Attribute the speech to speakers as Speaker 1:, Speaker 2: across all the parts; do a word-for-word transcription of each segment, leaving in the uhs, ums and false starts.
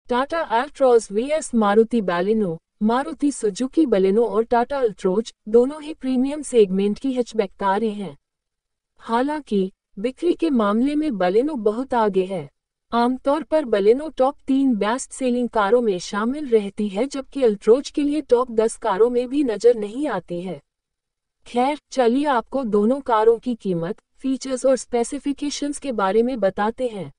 Speaker 1: Tata Altroz vs Maruti Baleno. Maruti Suzuki Baleno और Tata Altroz दोनों ही प्रीमियम सेगमेंट की हैचबैक कारें हैं। हालांकि बिक्री के मामले में बैलेनो बहुत आगे है। आमतौर पर बैलेनो टॉप तीन बेस्ट सेलिंग कारों में शामिल रहती है, जबकि अल्ट्रोज के लिए टॉप दस कारों में भी नजर नहीं आती है। खैर, चलिए आपको दोनों कारों की कीमत, फीचर्स और स्पेसिफिकेशंस के बारे में बताते हैं।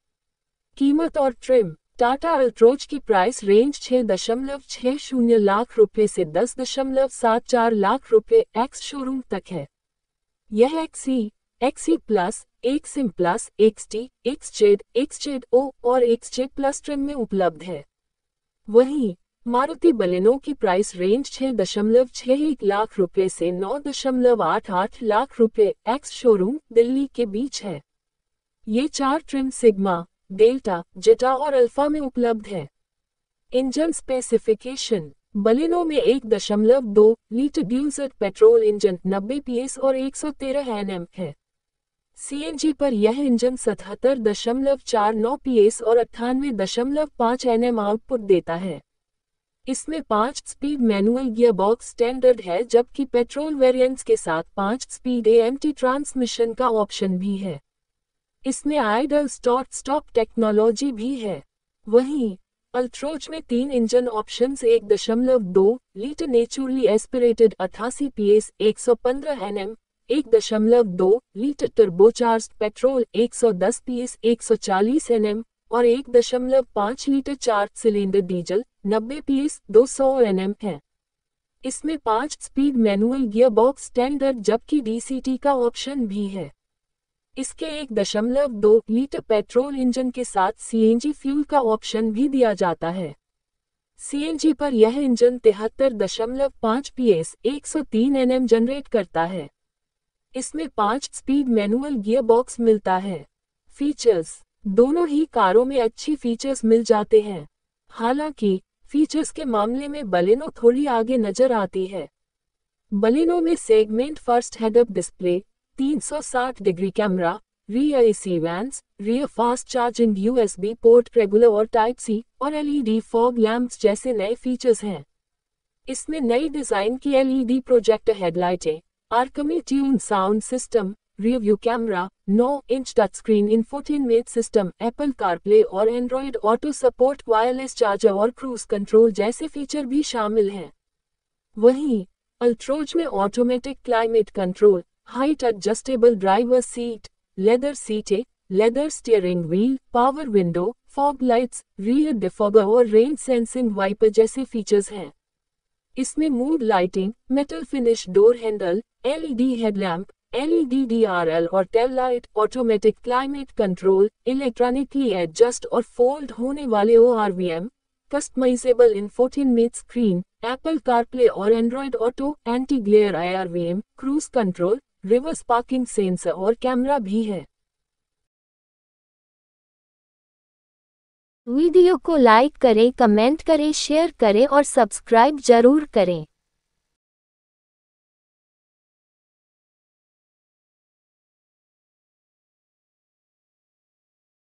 Speaker 1: कीमत और ट्रिम। टाटा अल्ट्रोज की प्राइस रेंज छह दशमलव छह शून्य लाख रुपए से दस दशमलव सात चार लाख रुपए एक्स शोरूम तक है। यह XE, XE plus, XM plus, XT, XZ, XZ O और एक्सजेड प्लस ट्रिम में उपलब्ध है। वहीं मारुति बैलेनो की प्राइस रेंज छह दशमलव छह एक लाख रुपए से नौ दशमलव आठ आठ लाख रुपए एक्स शोरूम दिल्ली के बीच है। ये चार ट्रिम सिग्मा, डेल्टा, जेटा और अल्फा में उपलब्ध है। Engine specification. बैलेनो में एक दशमलव दो लीटर डीजल पेट्रोल इंजन नब्बे पीएस और एक सौ तेरह एनएम है। सीएनजी पर यह इंजन सतहत्तर दशमलव चार नौ पीएस और अट्ठानवे दशमलव पाँच एनएम आउटपुट देता है। इसमें पाँच स्पीड मैनुअल गियरबॉक्स स्टैंडर्ड है, जबकि पेट्रोल वेरिएंट्स के साथ पाँच स्पीड एएमटी ट्रांसमिशन का ऑप्शन भी है। इसमें आइडल स्टार्ट स्टॉप टेक्नोलॉजी भी है। वहीं अल्ट्रोज में तीन इंजन ऑप्शंस एक दशमलव दो लीटर नेचुरली एस्पिरेटेड अठासी पीएस एक सौ पंद्रह एनएम, एक दशमलव दो लीटर टर्बोचार्ज्ड पेट्रोल एक सौ दस पीएस एक सौ चालीस एनएम और एक दशमलव पाँच लीटर चार सिलेंडर डीजल नब्बे पीएस दो सौ एनएम है। इसमें पाँच स्पीड मैनुअल गियरबॉक्स स्टैंडर्ड जबकि डीसीटी का ऑप्शन भी है। इसके एक दशमलव दो लीटर पेट्रोल इंजन के साथ सीएनजी फ्यूल का ऑप्शन भी दिया जाता है। सीएनजी पर यह इंजन तिहत्तर दशमलव पाँच पीएस एक सौ तीन एनएम जनरेट करता है। इसमें पाँच स्पीड मैनुअल गियरबॉक्स मिलता है। फीचर्स। दोनों ही कारों में अच्छी फीचर्स मिल जाते हैं। हालांकि फीचर्स के मामले में बैलेनो थोड़ी आगे नजर आती है। बैलेनो में सेगमेंट फर्स्ट हेडअप डिस्प्ले, तीन सौ साठ degree camera, rear AC vents, rear fast charging USB port, regular और टाइप सी और एलईडी फॉग लैंप्स जैसे नए फीचर्स हैं। इसमें नई डिजाइन की एलईडी प्रोजेक्टर हेडलाइटें, Arkamys tune sound system, rear view camera, नौ inch touch screen infotainment system, Apple CarPlay और Android auto support, wireless charger और क्रूज कंट्रोल जैसे फीचर भी शामिल हैं। वहीं अल्ट्रोज में automatic climate control, height adjustable driver seat, leather सीटें, leather steering wheel, power window, fog lights, rear defogger और रेन सेंसिंग वाइपर जैसे फीचर्स हैं। इसमें mood lighting, metal finish door handle, LED headlamp, LED DRL और tail light, automatic climate control, electronically adjust और fold होने वाले ORVM, customisable infotainment screen, Apple CarPlay और Android auto, anti glare IRVM, cruise control, reverse parking sensor और camera भी है।
Speaker 2: Video को like करें, कमेंट करें, शेयर करें और सब्सक्राइब जरूर करें।